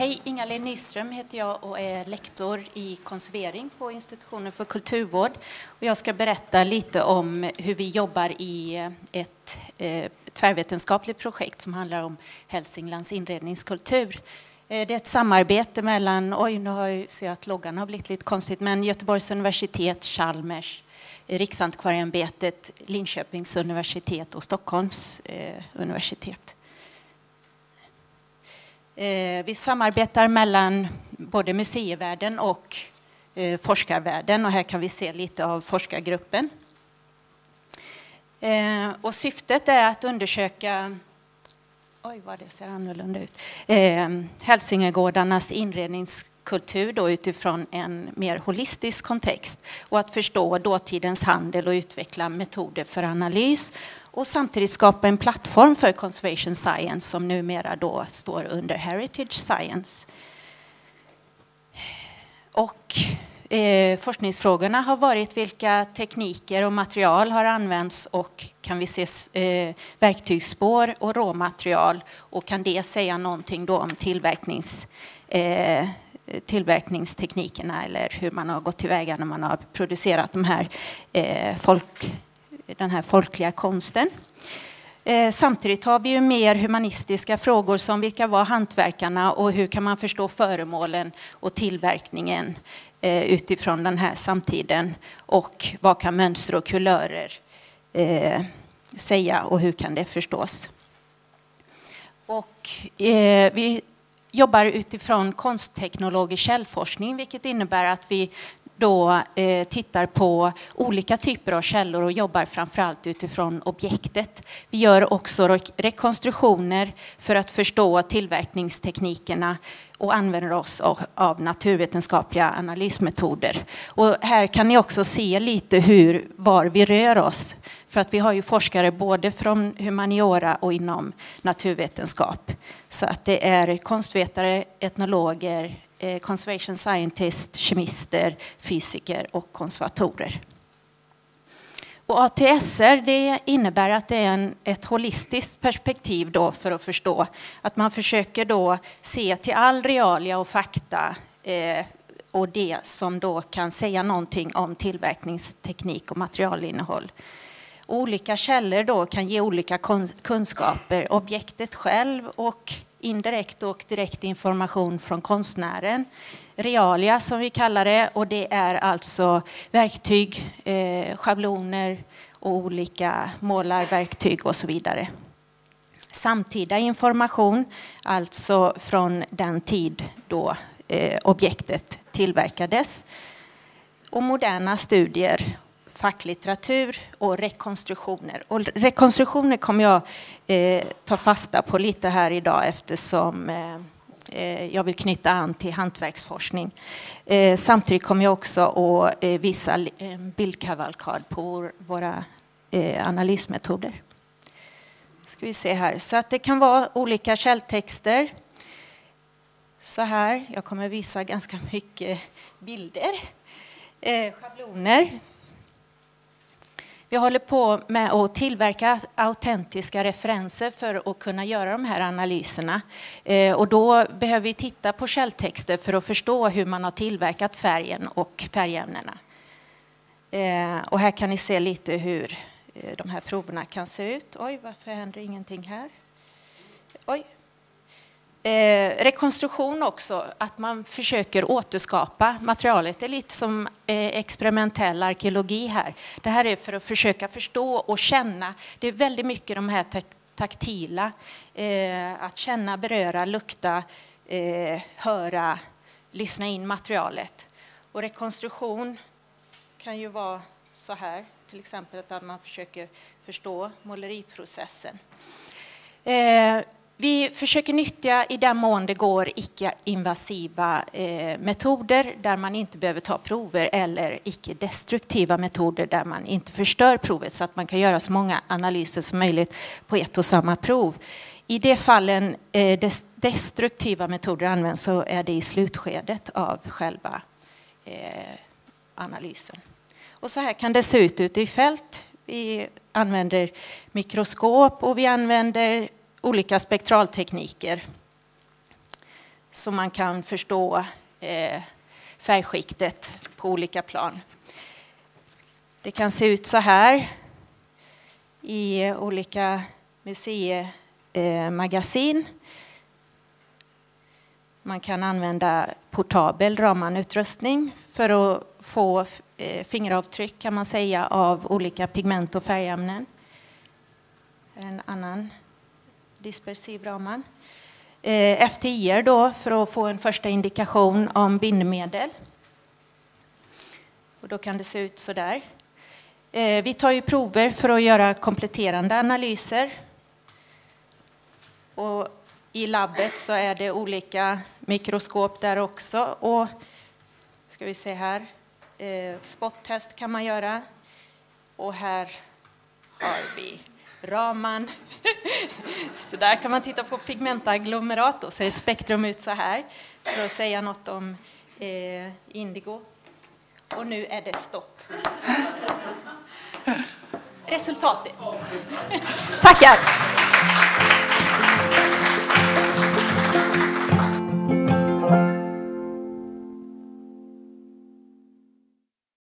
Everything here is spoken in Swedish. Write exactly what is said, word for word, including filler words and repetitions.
Hej, Inga-Lill Nyström heter jag och är lektor i konservering på Institutionen för kulturvård. Och jag ska berätta lite om hur vi jobbar i ett eh, tvärvetenskapligt projekt som handlar om Hälsinglands inredningskultur. Eh, det är ett samarbete mellan, oj nu har jag ser att loggan har blivit lite konstigt, men Göteborgs universitet, Chalmers, Riksantikvarieämbetet, Linköpings universitet och Stockholms eh, universitet. Vi samarbetar mellan både museivärlden och forskarvärlden, och här kan vi se lite av forskargruppen. Och syftet är att undersöka, oj vad det ser annorlunda ut, Hälsingegårdarnas inredningskultur då utifrån en mer holistisk kontext, och att förstå dåtidens handel och utveckla metoder för analys. Och samtidigt skapa en plattform för conservation science som numera då står under heritage science. Och eh, forskningsfrågorna har varit vilka tekniker och material har använts, och kan vi se eh, verktygsspår och råmaterial, och kan det säga någonting då om tillverknings, eh, tillverkningsteknikerna eller hur man har gått tillväga när man har producerat de här eh, folk den här folkliga konsten. Eh, samtidigt har vi ju mer humanistiska frågor som vilka var hantverkarna och hur kan man förstå föremålen och tillverkningen eh, utifrån den här samtiden, och vad kan mönster och kulörer eh, säga och hur kan det förstås. Och eh, vi jobbar utifrån konstteknologisk källforskning, vilket innebär att vi då eh, tittar på olika typer av källor och jobbar framförallt utifrån objektet. Vi gör också re- rekonstruktioner för att förstå tillverkningsteknikerna och använder oss av, av naturvetenskapliga analysmetoder. Och här kan ni också se lite hur, var vi rör oss. För att vi har ju forskare både från humaniora och inom naturvetenskap. Så att det är konstvetare, etnologer, conservation scientist, kemister, fysiker och konservatorer. Och A T S R, det innebär att det är en, ett holistiskt perspektiv då för att förstå att man försöker då se till all realia och fakta eh, och det som då kan säga någonting om tillverkningsteknik och materialinnehåll. Och olika källor då kan ge olika kunskaper, objektet själv och indirekt och direkt information från konstnären. Realia som vi kallar det, och det är alltså verktyg, eh, schabloner och olika målarverktyg och så vidare. Samtida information, alltså från den tid då eh, objektet tillverkades. Och moderna studier, facklitteratur och rekonstruktioner. Och rekonstruktioner kommer jag eh, ta fasta på lite här idag eftersom eh, jag vill knyta an till hantverksforskning. Eh, samtidigt kommer jag också att eh, visa eh, bildkavalkad på våra eh, analysmetoder. Ska vi se här. Så att det kan vara olika källtexter. Så här, jag kommer visa ganska mycket bilder. Eh, schabloner. Vi håller på med att tillverka autentiska referenser för att kunna göra de här analyserna. Eh, och då behöver vi titta på källtexter för att förstå hur man har tillverkat färgen och färgämnena. Eh, och här kan ni se lite hur eh, de här proverna kan se ut. Oj, varför händer ingenting här? Oj. Eh, rekonstruktion också, att man försöker återskapa materialet. Det är lite som eh, experimentell arkeologi här. Det här är för att försöka förstå och känna. Det är väldigt mycket de här tak- taktila. Eh, att känna, beröra, lukta, eh, höra, lyssna in materialet. Och rekonstruktion kan ju vara så här. Till exempel att man försöker förstå måleriprocessen. Eh, Vi försöker nyttja i den mån det går icke-invasiva eh, metoder där man inte behöver ta prover, eller icke-destruktiva metoder där man inte förstör provet, så att man kan göra så många analyser som möjligt på ett och samma prov. I de fallen eh, des- destruktiva metoder används så är det i slutskedet av själva eh, analysen. Och så här kan det se ut ute i fält. Vi använder mikroskop och vi använder olika spektraltekniker. så man kan förstå eh, färgskiktet på olika plan. Det kan se ut så här i olika museimagasin. Man kan använda portabel Raman-utrustning för att få fingeravtryck, kan man säga, av olika pigment och färgämnen. En annan dispersiv Raman. F T I då för att få en första indikation om bindemedel. Och då kan det se ut så där. Vi tar ju prover för att göra kompletterande analyser. Och i labbet så är det olika mikroskop där också. Och ska vi se här. Spottest kan man göra. Och här har vi Raman. Så där kan man titta på pigmentagglomerat och ser ett spektrum ut så här. För att säga något om eh, indigo. Och nu är det stopp. Resultatet. Tackar!